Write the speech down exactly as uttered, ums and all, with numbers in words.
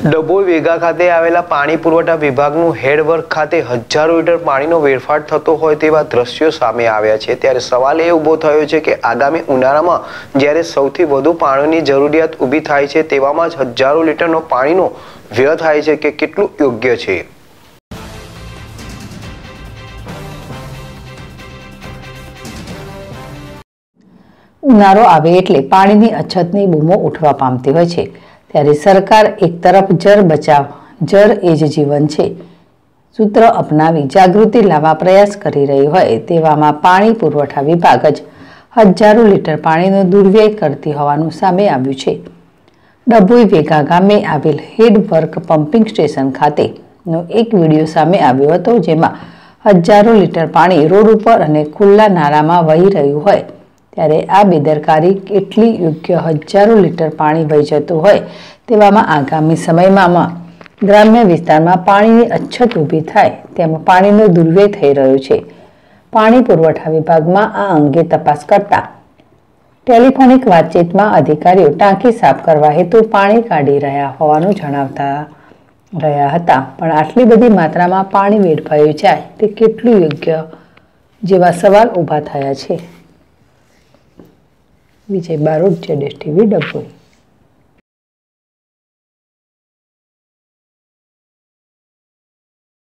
ડભોઈ વેગા ખાતે આવેલા પાણી પુરવઠા વિભાગનું હેડવર્ક ખાતે હજારો લીટર પાણીનો વેડફાટ થતો હોય તેવા દ્રશ્યો સામે આવ્યા છે। ત્યારે સવાલ એ ઊભો થયો છે કે આગામી ઉનાળામાં જ્યારે સૌથી વધુ પાણીની જરૂરિયાત ઊભી થાય છે તેવામાં જ હજારો લીટરનો પાણીનો વ્યય થાય છે કે કેટલું યોગ્ય છે। ઉનાળો આવે એટલે પાણીની અછતની બૂમો ઉઠવા પામતી હોય છે। ત્યારે સરકાર એક તરફ જળ બચાવ જળ એ જ જીવન છે સૂત્ર અપનાવી જાગૃતિ લાવવા પ્રયાસ કરી રહી હોય તેવામાં પાણી પુરવઠા વિભાગ જ હજારો લીટર પાણીનો દુર્વ્યય કરતી હોવાનું સામે આવ્યું છે। ડભોઈ વેગા ગામે આવેલ હેડવર્ક પમ્પિંગ સ્ટેશન ખાતેનો એક વિડીયો સામે આવ્યો હતો જેમાં હજારો લીટર પાણી રોડ ઉપર અને ખુલ્લા નાળામાં વહી રહ્યું હોય ત્યારે આ બેદરકારી કેટલી યોગ્ય હજારો લીટર પાણી વહી જતું હોય તેવામાં આગામી સમયમાં ગ્રામ્ય વિસ્તારમાં પાણીની અછત ઊભી થાય તેમાં પાણીનો દુર્વ્યય થઈ રહ્યો છે। પાણી પુરવઠા વિભાગમાં આ અંગે તપાસ કરતા ટેલિફોનિક વાતચીતમાં અધિકારીઓ ટાંકી સાફ કરવા હેતુ પાણી કાઢી રહ્યા હોવાનું જણાવતા રહ્યા હતા પણ આટલી બધી માત્રામાં પાણી વેડફાયું જાય તે કેટલું યોગ્ય જેવા સવાલ ઊભા થયા છે। વિજય બારોટ, જેડેશ ટીવી, ડભોઈ।